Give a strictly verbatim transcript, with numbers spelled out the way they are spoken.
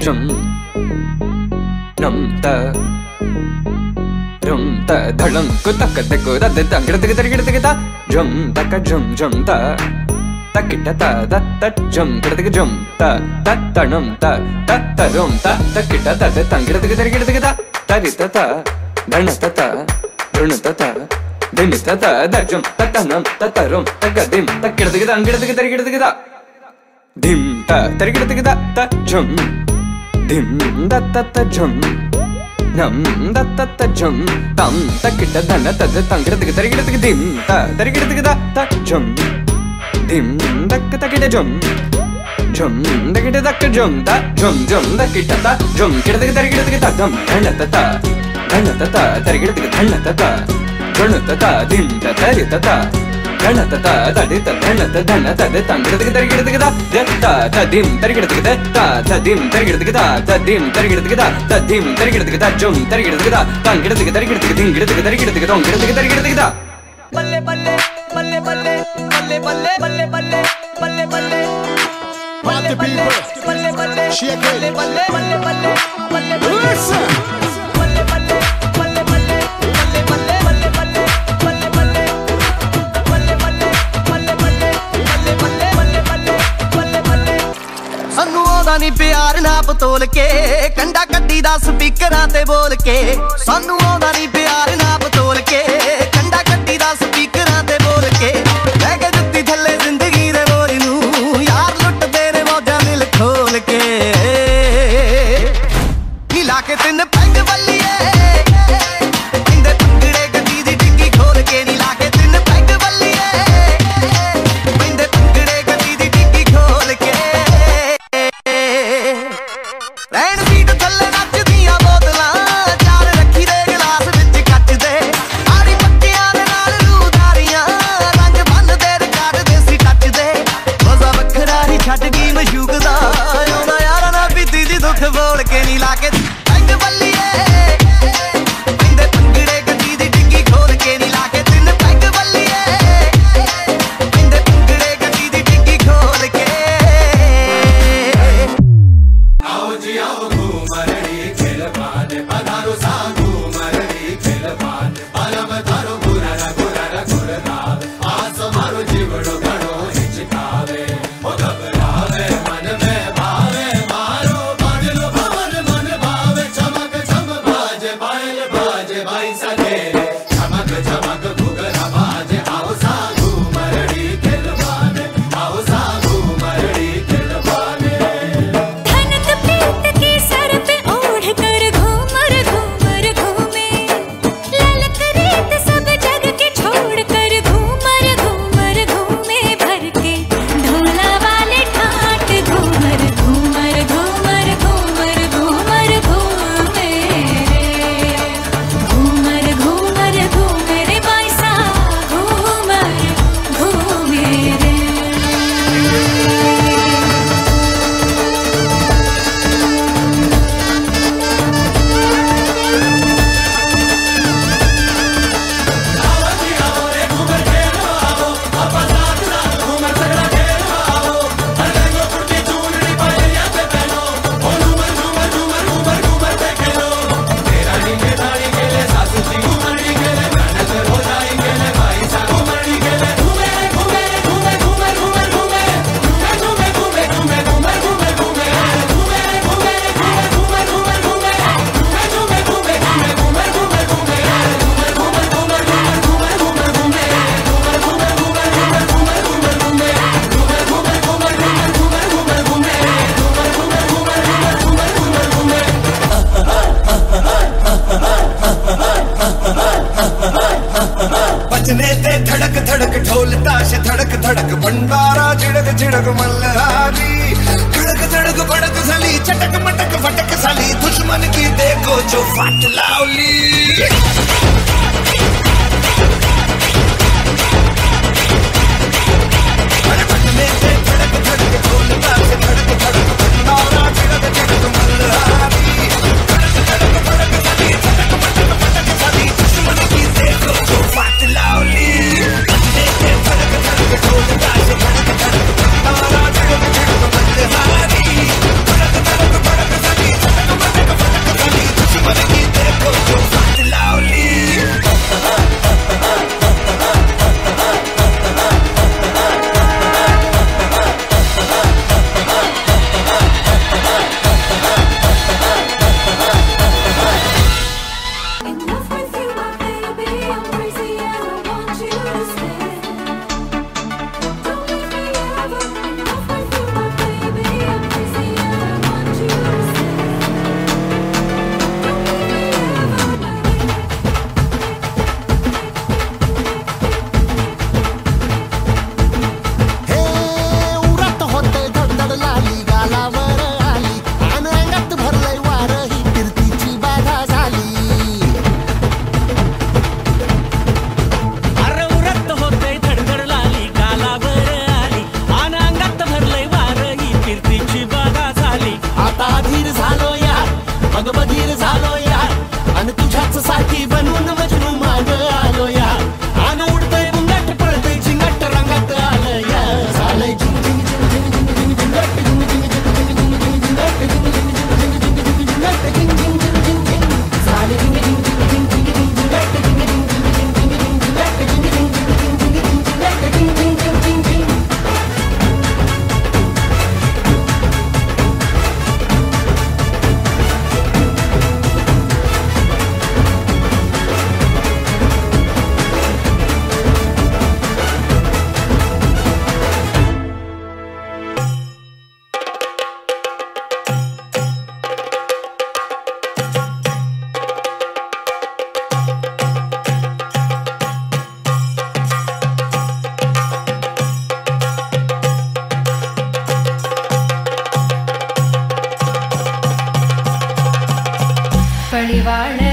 झुम नम त rum ta dhalam ko tak tak ko da da gida gida gida gida jum tak jum jum ta takita ta da ta jum gida gida jum ta ta tanam ta ta tarum ta takita ta da gida gida gida gida tari ta ta dana ta ta run ta ta dim ta ta da jum ta tanam ta tarum ta gadim ta gida gida gida gida gida gida dim ta tari gida gida ta jum dim da ta ta jum nam da ta ta jum tam ta kita dana ta da tangida tiga tari kita tiga dim ta tari kita tiga da ta jum dim da kita kita jum jum da kita da kita jum ta jum jum da kita ta jum kita tiga tari kita tiga ta dam dana ta ta dana ta ta tari kita tiga dana ta ta dana ta ta dim ta tari ta ta dana ta ta tari ta dana ta dana ta da tangida tiga tari kita tiga da ta ta dim tari kita tiga ta ta dim tari kita tiga ta dim tari kita tiga ta dim tari kita tiga jum tari kita tiga tangida tiga tari kita tiga dim kita tiga tari kita tiga tong kita tiga tari kita tiga balle balle balle balle balle balle balle balle balle balle Party people, balle balle shake it, balle balle balle balle balle listen. balle balle balle balle balle balle balle balle balle balle सानू आउंदा नी प्यार नाप तोल के कंडा कड्डी दा स्पीकरां ते बोल के सानू आउंदा नी प्यार नाप तोल के कंडा कड्डी दा स्पीकरां ते बोल के लै के जुत्ती थल्ले जिंदगी दे बोरी नू यार लुटदे ने मौजां दिल खोल के हिला के तिन पैग वल्लिए इंदे पंगड़े गड्डी दी डिग्गी खोल के नी ला के तिन पैग वल्लिए इंदे पंगड़े गड्डी दी डिग्गी खोल के रैन सीट थल्ले नचदियां बोतलां चार रखी दे गिलास विच कच दे आड़ी पक्कियां दे नाल रूदारियां रंग बन दे रिकार्ड देसी टच दे मजा वखरा ही छड्ड गई मशूक दा आउंदा यारा ना पीती दी दुख बोल के नी ला के पैग वल्लिए इंदे पंगड़े गड्डी दी डिग्गी खोल के नी ला के तिन पैग वल्लिए इंदे पंगड़े गड्डी दी डिग्गी खोल के आओ जी आओ घूमरड़ी खेलबान पधारो सा घूमरड़ी खेलबान अलम धारो गुररा गुररा गुरराव आस मारो जीवड़ो घड़ो हिचकावे ओ घबरावे मन में भावे मारो बादलो भवन मन भावे चमक चम बाजे बायल बाजे बाई सकेरे चमक चमक घुघरा बाजे आओ सा घूमरड़ी खेलबान आओ सा घूमरड़ी खेलबान धनक पीत के सर पे ओढ़ कर घूमर घूमर घूमे ललक रीत सब जग के छोड़ कर घूमर घूमर घूमे भर के ढोला वाले ठाट घूमर घूमर घूमर घूमर घूमर घूमे रे घूमर घूमर घूमे रे बाईसा घूमर घूमे रे बजने ते धड़क धड़क ढोल ताश धड़क धड़क भंडारा झिड़क झिड़क मल्हारी धड़क धड़क भड़क सली चटक मटक फटक सली दुश्मन की देखो जो फट लावली अरे बजने ते धड़क धड़क ढोल ताश धड़क धड़क भंडारा झिड़क झिड़क मल्हारी धड़क धड़क भड़क सली चटक मटक फटक सली दुश्मन की देखो जो फट लावली बजने ते धड़क धड़क ढोल ताश धड़क धड़क भंडारा झिड़क झिड़क मल्हारी धड़क धड़क भड़क सली पड़िवाड़